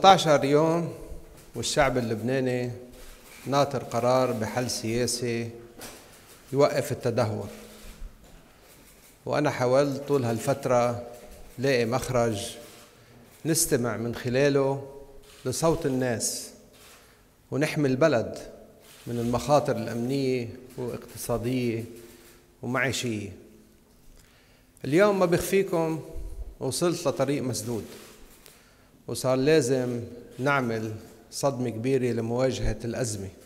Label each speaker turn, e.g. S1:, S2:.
S1: 13 يوم والشعب اللبناني ناطر قرار بحل سياسي يوقف التدهور، وأنا حاولت طول هالفترة لاقي مخرج نستمع من خلاله لصوت الناس ونحمي البلد من المخاطر الأمنية واقتصادية ومعيشية. اليوم ما بخفيكم وصلت لطريق مسدود، وصار لازم نعمل صدمة كبيرة لمواجهة الأزمة.